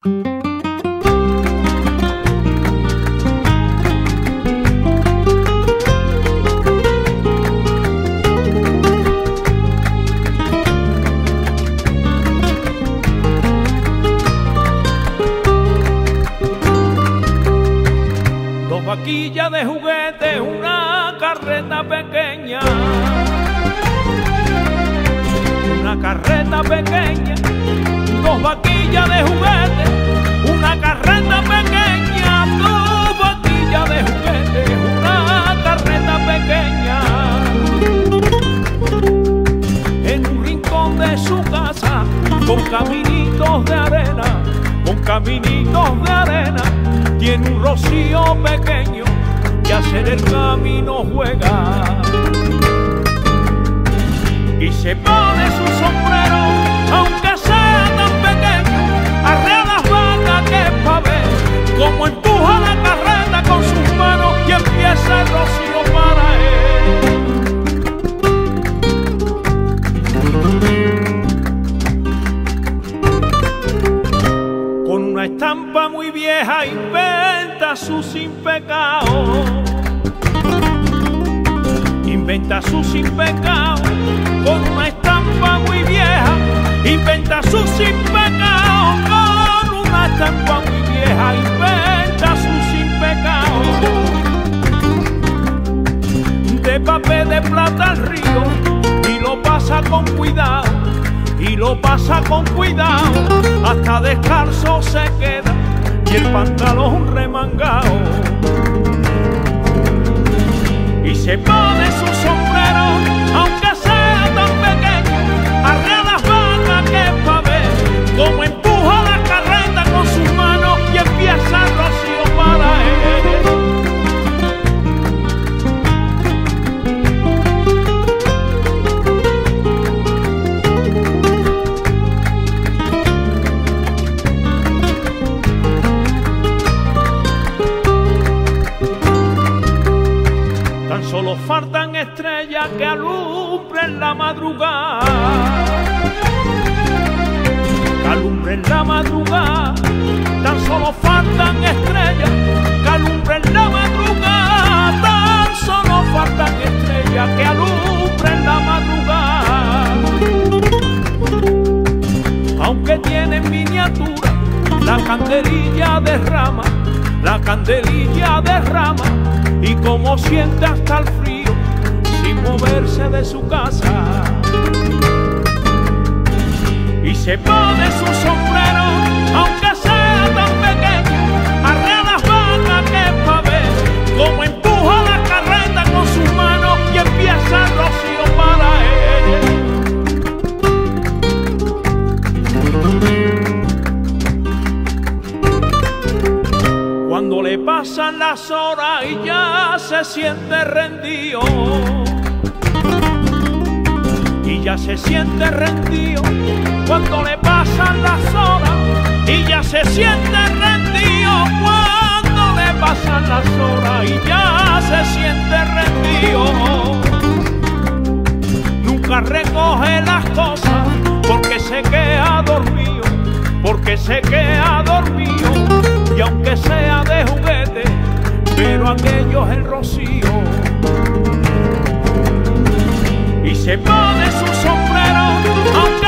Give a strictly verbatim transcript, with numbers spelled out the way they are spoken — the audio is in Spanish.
Vaquilla de juguete, una carreta pequeña, una carreta pequeña, dos vaquillas de juguete, una carreta pequeña, dos vaquillas de juguete, una carreta pequeña. En un rincón de su casa, con caminitos de arena, con caminitos de arena, tiene un rocío pequeño que hacer el camino juega. Y se pone su sombrero, aunque sea tan pequeño, arrea las vacas que es pa' ver cómo empuja la carreta con sus manos y empieza el rocío para él. Con una estampa muy vieja inventa su sin pecado, inventa su sin pecado. Con una estampa muy vieja inventa su sin pecado, con una estampa muy vieja inventa su sin pecado. De papel de plata al río y lo pasa con cuidado, y lo pasa con cuidado, hasta descalzo se queda y el pantalón remangado. Y se pone su sombrero, aunque sea tan pequeño, arrea las vacas que es pa' ver cómo empuja la carreta con sus manos y empieza el rocío para él. Solo faltan estrellas que alumbren la madrugada, que alumbren la madrugada. Tan solo faltan estrellas que alumbren la madrugada, tan solo faltan estrellas que alumbren la madrugada. Aunque tienen miniatura, la candelilla derrama, la candelilla derrama, y como siente hasta el frío sin moverse de su casa. Y se pone su sombrero, aunque sea tan pequeño, arrea las vacas que es pa' ver cómo empuja la carreta con sus manos y empieza el rocío para él. Cuando le pasan las horas y ya se siente rendido, y ya se siente rendido, cuando le pasan las horas y ya se siente rendido, cuando le pasan las horas y ya se siente rendido, nunca recoge las cosas porque se queda dormido, porque se queda dormido. Y aunque sea de juguete, pero aquello es el rocío. Y se pone su sombrero, aunque